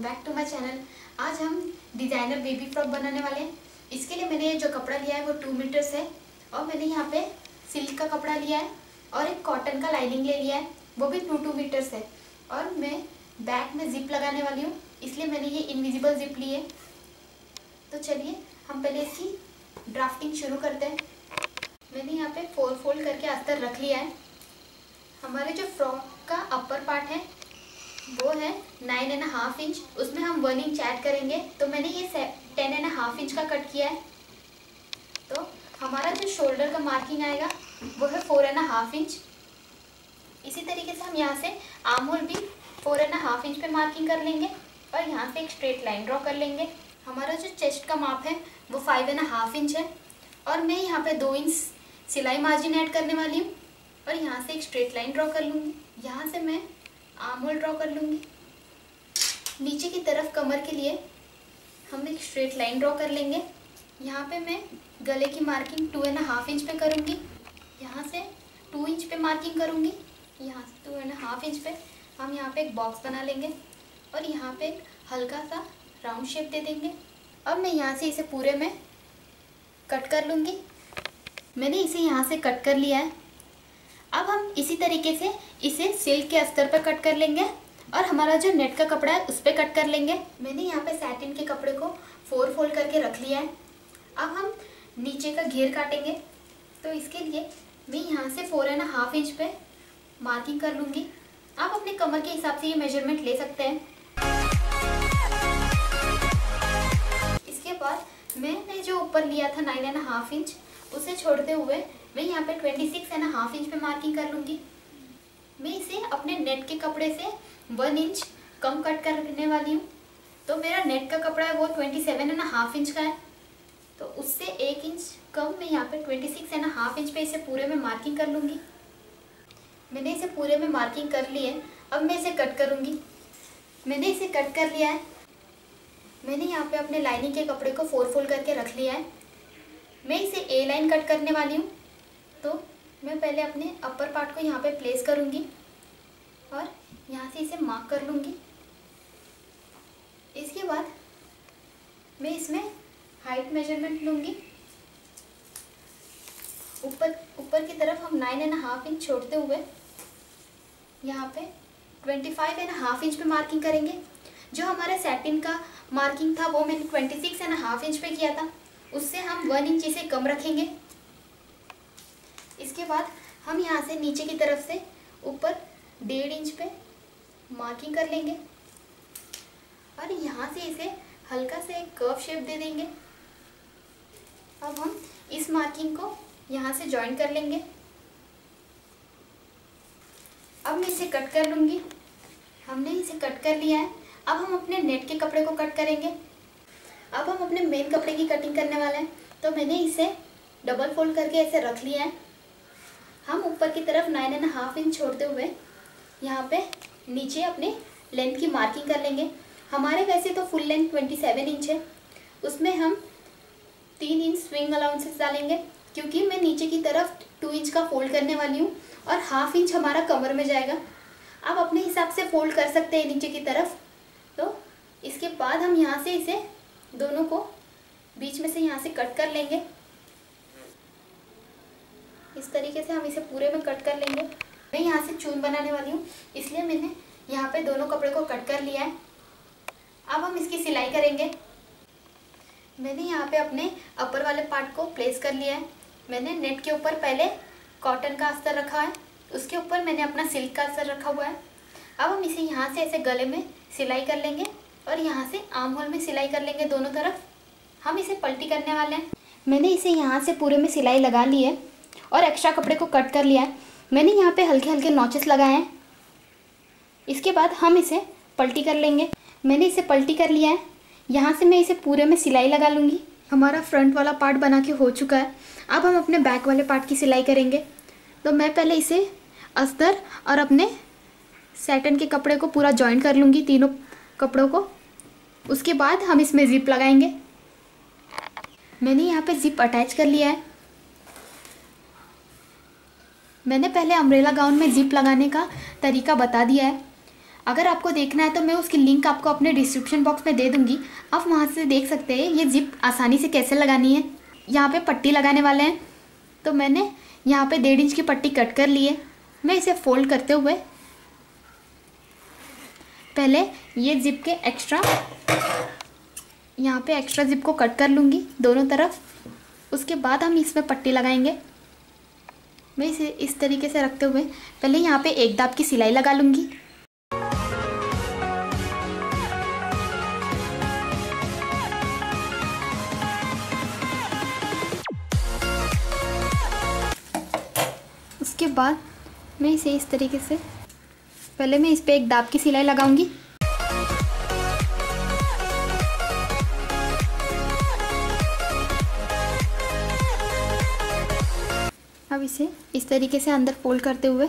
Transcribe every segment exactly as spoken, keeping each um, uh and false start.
Back to my channel. आज हम designer baby frock बनाने वाले हैं। इसके लिए मैंने जो कपड़ा लिया है वो टू मीटर्स है और मैंने यहाँ पे सिल्क का कपड़ा लिया है और एक कॉटन का लाइनिंग ले लिया है, वो भी टू टू मीटर्स है। और मैं बैक में जिप लगाने वाली हूँ, इसलिए मैंने ये इनविजिबल जिप ली है। तो चलिए हम पहले इसकी ड्राफ्टिंग शुरू करते हैं। मैंने यहाँ पे फोर फोल्ड करके अस्तर रख लिया है। हमारे जो फ्रॉक का अपर पार्ट है वो है नाइन एंड हाफ इंच, उसमें हम वन इंच ऐड करेंगे। तो मैंने ये टेन एंड हाफ इंच का कट किया है। तो हमारा जो शोल्डर का मार्किंग आएगा वो है फोर एंड हाफ इंच। इसी तरीके से हम यहाँ से आर्म होल भी फोर एंड हाफ इंच पे मार्किंग कर लेंगे और यहाँ से एक स्ट्रेट लाइन ड्रॉ कर लेंगे। हमारा जो चेस्ट का माप है वो फाइव एंड हाफ इंच है और मैं यहाँ पे दो इंच सिलाई मार्जिन ऐड करने वाली हूँ और यहाँ से एक स्ट्रेट लाइन ड्रॉ कर लूँगी। यहाँ से मैं आर्म होल ड्रॉ कर लूँगी। नीचे की तरफ कमर के लिए हम एक स्ट्रेट लाइन ड्रॉ कर लेंगे। यहाँ पे मैं गले की marking two and half inch पे करूँगी। यहाँ से टू इंच पे मार्किंग करूँगी। यहाँ से टू एंड हाफ इंच पे हम यहाँ पे एक बॉक्स बना लेंगे और यहाँ पे एक हल्का सा राउंड शेप दे देंगे। अब मैं यहाँ से इसे पूरे में कट कर लूँगी। मैंने इसे यहाँ से कट कर लिया है। अब हम इसी तरीके से इसे सिल्क के अस्तर पर कट कर लेंगे और हमारा जो नेट का कपड़ा है उस पर कट कर लेंगे। मैंने यहाँ पे सैटिन के कपड़े को फोर फोल्ड करके रख लिया है। अब हम नीचे का घेर काटेंगे, तो इसके लिए मैं यहाँ से फोर एंड हाफ इंच पे मार्किंग कर लूँगी। आप अपने कमर के हिसाब से ये मेजरमेंट ले सकते हैं। इसके बाद मैंने जो ऊपर लिया था नाइन एंड हाफ इंच, उसे छोड़ते हुए मैं यहाँ पे twenty six and half inch पे मार्किंग कर लूँगी। मैं इसे अपने नेट के कपड़े से वन इंच कम कट करने वाली हूँ। तो मेरा नेट का कपड़ा है वो twenty seven and half inch का है, तो उससे एक इंच कम मैं यहाँ पे twenty six and half inch पे इसे पूरे में मार्किंग कर लूँगी। मैंने इसे पूरे में मार्किंग कर ली है। अब मैं इसे कट करूँगी। मैंने इसे कट कर लिया है। मैंने यहाँ पे अपने लाइनिंग के कपड़े को फोर फोल्ड करके रख लिया है। मैं इसे ए लाइन कट करने वाली हूँ। तो मैं पहले अपने अपर पार्ट को यहाँ पे प्लेस करूँगी और यहाँ से इसे मार्क कर लूँगी। इसके बाद मैं इसमें हाइट मेजरमेंट लूँगी। ऊपर ऊपर की तरफ हम नाइन एंड हाफ इंच छोड़ते हुए यहाँ पे twenty five and half inch पे मार्किंग करेंगे। जो हमारा सैटिन का मार्किंग था वो मैंने twenty six and half inch पे किया था, उससे हम वन इंच इसे कम रखेंगे। इसके बाद हम यहाँ से नीचे की तरफ से ऊपर डेढ़ इंच पे मार्किंग कर लेंगे और यहाँ से इसे हल्का से एक कर्व शेप दे देंगे। अब हम इस मार्किंग को यहाँ से जॉइन कर लेंगे। अब मैं इसे कट कर लूँगी। हमने इसे कट कर लिया है। अब हम अपने नेट के कपड़े को कट करेंगे। अब हम अपने मेन कपड़े की कटिंग करने वाले हैं। तो मैंने इसे डबल फोल्ड करके ऐसे रख लिया है। हम ऊपर की तरफ नाइन एंड हाफ इंच छोड़ते हुए यहाँ पे नीचे अपने लेंथ की मार्किंग कर लेंगे। हमारे वैसे तो full length twenty seven inch है, उसमें हम तीन इंच स्विंग अलाउंसेस डालेंगे क्योंकि मैं नीचे की तरफ टू इंच का फोल्ड करने वाली हूँ और हाफ इंच हमारा कमर में जाएगा। आप अपने हिसाब से फोल्ड कर सकते हैं नीचे की तरफ। तो इसके बाद हम यहाँ से इसे दोनों को बीच में से यहाँ से कट कर लेंगे। इस तरीके से हम इसे पूरे में कट कर लेंगे। मैं यहाँ से चून बनाने वाली हूँ, इसलिए मैंने यहाँ पे दोनों कपड़े को कट कर लिया है। अब हम इसकी सिलाई करेंगे। मैंने यहाँ पे अपने अपर वाले पार्ट को प्लेस कर लिया है। मैंने नेट के ऊपर पहले कॉटन का अस्तर रखा है, उसके ऊपर मैंने अपना सिल्क का अस्तर रखा हुआ है। अब हम इसे यहाँ से ऐसे गले में सिलाई कर लेंगे और यहाँ से आर्म होल में सिलाई कर लेंगे दोनों तरफ। हम इसे पलटी करने वाले हैं। मैंने इसे यहाँ से पूरे में सिलाई लगा ली है और एक्स्ट्रा कपड़े को कट कर लिया है। मैंने यहाँ पे हल्के हल्के नॉचेस लगाए हैं। इसके बाद हम इसे पलटी कर लेंगे। मैंने इसे पलटी कर लिया है। यहाँ से मैं इसे पूरे में सिलाई लगा लूँगी। हमारा फ्रंट वाला पार्ट बना के हो चुका है। अब हम अपने बैक वाले पार्ट की सिलाई करेंगे। तो मैं पहले इसे अस्तर और अपने सैटिन के कपड़े को पूरा जॉइन कर लूँगी, तीनों कपड़ों को। उसके बाद हम इसमें जिप लगाएंगे। मैंने यहाँ पे जिप अटैच कर लिया है। मैंने पहले अम्ब्रेला गाउन में जिप लगाने का तरीका बता दिया है। अगर आपको देखना है तो मैं उसकी लिंक आपको अपने डिस्क्रिप्शन बॉक्स में दे दूँगी, आप वहाँ से देख सकते हैं ये जिप आसानी से कैसे लगानी है। यहाँ पे पट्टी लगाने वाले हैं, तो मैंने यहाँ पे डेढ़ इंच की पट्टी कट कर ली है। मैं इसे फोल्ड करते हुए पहले ये जिप के एक्स्ट्रा यहाँ पे एक्स्ट्रा जिप को कट कर लूँगी दोनों तरफ। उसके बाद हम इसमें पट्टी लगाएंगे। मैं इसे इस तरीके से रखते हुए पहले यहाँ पे एक दाब की सिलाई लगा लूँगी। उसके बाद मैं इसे इस तरीके से पहले मैं इस पे एक दाब की सिलाई लगाऊंगी। अब इसे इस तरीके से अंदर फोल्ड करते हुए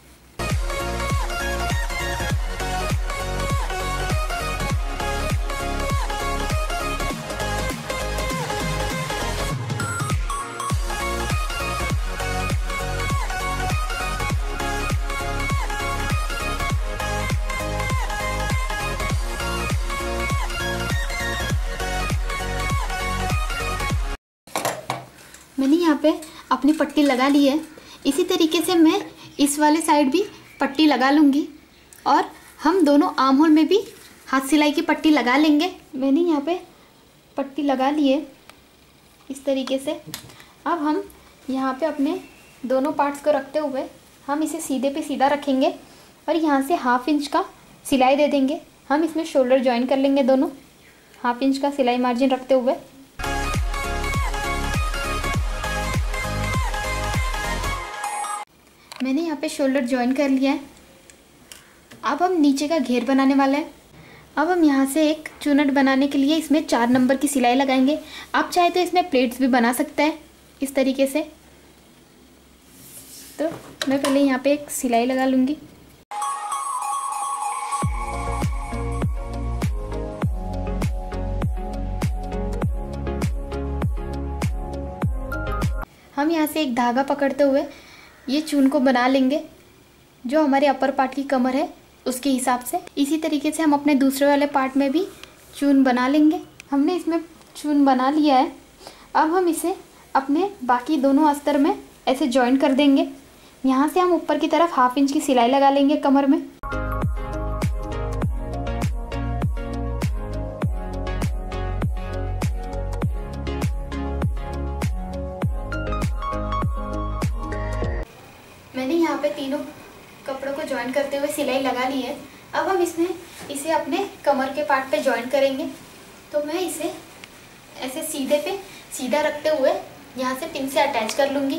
मैंने यहाँ पे अपनी पट्टी लगा ली है। इसी तरीके से मैं इस वाले साइड भी पट्टी लगा लूँगी और हम दोनों आर्म होल में भी हाथ सिलाई की पट्टी लगा लेंगे। मैंने यहाँ पे पट्टी लगा ली है इस तरीके से। अब हम यहाँ पे अपने दोनों पार्ट्स को रखते हुए हम इसे सीधे पे सीधा रखेंगे और यहाँ से हाफ इंच का सिलाई दे देंगे। हम इसमें शोल्डर जॉइन कर लेंगे दोनों, हाफ इंच का सिलाई मार्जिन रखते हुए। मैंने यहाँ पे शोल्डर जॉइन कर लिया है। अब हम नीचे का घेर बनाने वाले हैं। अब हम यहाँ से एक चुनट बनाने के लिए इसमें चार नंबर की सिलाई लगाएंगे। आप चाहे तो इसमें प्लेट्स भी बना सकते हैं इस तरीके से। तो मैं पहले यहाँ पे एक सिलाई लगा लूँगी। हम यहाँ से एक धागा पकड़ते हुए ये चून को बना लेंगे जो हमारे अपर पार्ट की कमर है उसके हिसाब से। इसी तरीके से हम अपने दूसरे वाले पार्ट में भी चून बना लेंगे। हमने इसमें चून बना लिया है। अब हम इसे अपने बाकी दोनों अस्तर में ऐसे जॉइन कर देंगे। यहाँ से हम ऊपर की तरफ हाफ इंच की सिलाई लगा लेंगे कमर में। मैंने यहाँ पे तीनों कपड़ों को जॉइन करते हुए सिलाई लगा ली है। अब हम इसमें इसे अपने कमर के पार्ट पे जॉइन करेंगे। तो मैं इसे ऐसे सीधे पे सीधा रखते हुए यहाँ से पिन से अटैच कर लूँगी।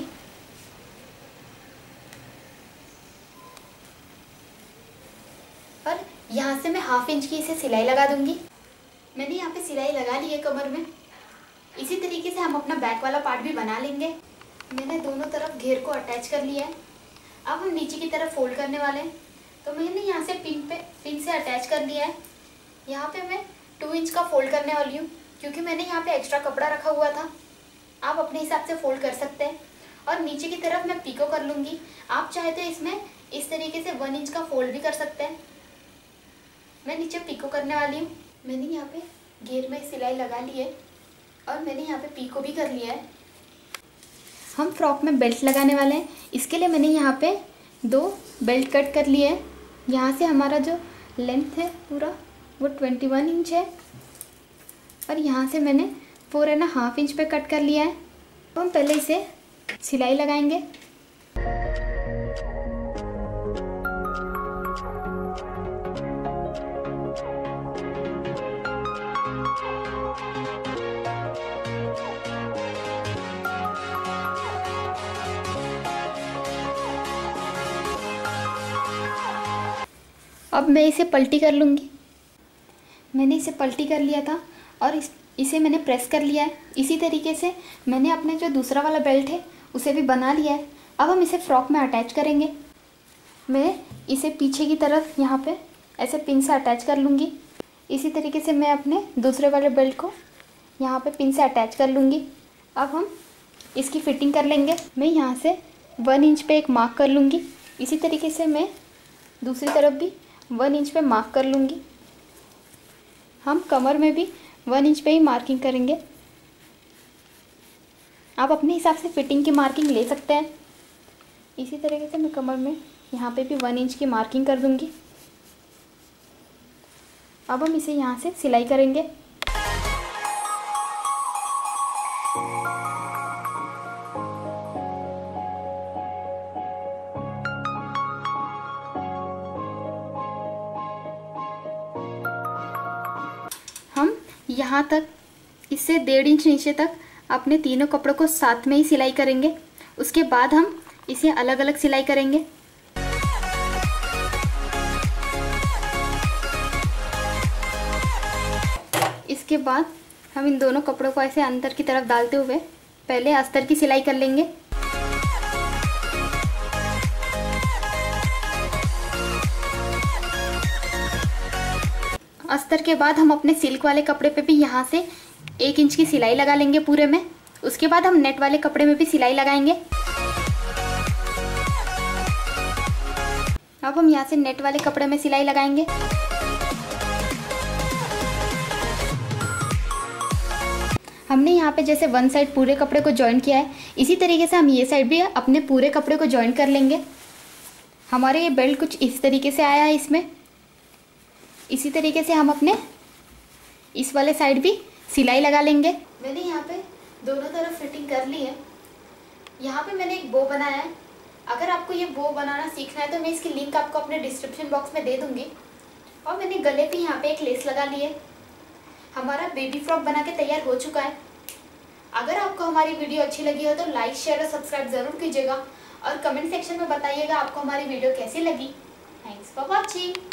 और यहाँ से मैं हाफ इंच की इसे सिलाई लगा दूँगी। मैंने यहाँ पे सिलाई लगा ली है कमर में। इसी तरीके से हम अपना बैक वाला पार्ट भी बना लेंगे। मैंने दोनों तरफ घेर को अटैच कर लिया है। अब हम नीचे की तरफ फोल्ड करने वाले हैं। तो मैंने यहाँ से पिन पे पिन से अटैच कर लिया है। यहाँ पे मैं टू इंच का फोल्ड करने वाली हूँ क्योंकि मैंने यहाँ पे एक्स्ट्रा कपड़ा रखा हुआ था। आप अपने हिसाब से फोल्ड कर सकते हैं। और नीचे की तरफ मैं पीको कर लूँगी। आप चाहे तो इसमें इस तरीके से वन इंच का फोल्ड भी कर सकते हैं। मैं नीचे पीको करने वाली हूँ। मैंने यहाँ पे घेर में सिलाई लगा ली है और मैंने यहाँ पे पीको भी कर लिया है। हम फ्रॉक में बेल्ट लगाने वाले हैं। इसके लिए मैंने यहाँ पे दो बेल्ट कट कर लिए हैं। यहाँ से हमारा जो लेंथ है पूरा वो ट्वेंटी वन इंच है और यहाँ से मैंने फोर एंड हाफ इंच पे कट कर लिया है। तो हम पहले इसे सिलाई लगाएंगे। अब मैं इसे पलटी कर लूँगी। मैंने इसे पलटी कर लिया था और इस इसे मैंने प्रेस कर लिया है। इसी तरीके से मैंने अपने जो दूसरा वाला बेल्ट है उसे भी बना लिया है। अब हम इसे फ्रॉक में अटैच करेंगे। मैं इसे पीछे की तरफ यहाँ पे ऐसे पिन से अटैच कर लूँगी। इसी तरीके से मैं अपने दूसरे वाले बेल्ट को यहाँ पे पिन से अटैच कर लूँगी। अब हम इसकी फ़िटिंग कर लेंगे। मैं यहाँ से वन इंच पे एक मार्क कर लूँगी। इसी तरीके से मैं दूसरी तरफ भी वन इंच पे मार्क कर लूँगी। हम कमर में भी वन इंच पे ही मार्किंग करेंगे। आप अपने हिसाब से फिटिंग की मार्किंग ले सकते हैं। इसी तरीके से मैं कमर में यहाँ पे भी वन इंच की मार्किंग कर दूँगी। अब हम इसे यहाँ से सिलाई करेंगे। हम यहाँ तक इससे डेढ़ इंच नीचे तक अपने तीनों कपड़ों को साथ में ही सिलाई करेंगे। उसके बाद हम इसे अलग अलग सिलाई करेंगे। इसके बाद हम इन दोनों कपड़ों को ऐसे अंदर की तरफ डालते हुए पहले अस्तर की सिलाई कर लेंगे। अस्तर के बाद हम अपने सिल्क वाले कपड़े पे भी यहाँ से एक इंच की सिलाई लगा लेंगे पूरे में। उसके बाद हम नेट वाले कपड़े में भी सिलाई लगाएंगे। अब हम यहाँ से नेट वाले कपड़े में सिलाई लगाएंगे। हमने यहाँ पे जैसे वन साइड पूरे कपड़े को जॉइन किया है, इसी तरीके से हम ये साइड भी अपने पूरे कपड़े को जॉइन कर लेंगे। हमारे ये बेल्ट कुछ इस तरीके से आया है। इसमें इसी तरीके से हम अपने इस वाले साइड भी सिलाई लगा लेंगे। मैंने यहाँ पे दोनों तरफ फिटिंग कर ली है। यहाँ पे मैंने एक बो बनाया है। अगर आपको ये बो बनाना सीखना है तो मैं इसकी लिंक आपको अपने डिस्क्रिप्शन बॉक्स में दे दूँगी। और मैंने गले पे यहाँ पे एक लेस लगा ली है। हमारा बेबी फ्रॉक बना के तैयार हो चुका है। अगर आपको हमारी वीडियो अच्छी लगी हो तो लाइक शेयर और सब्सक्राइब ज़रूर कीजिएगा और कमेंट सेक्शन में बताइएगा आपको हमारी वीडियो कैसी लगी। Thanks for watching.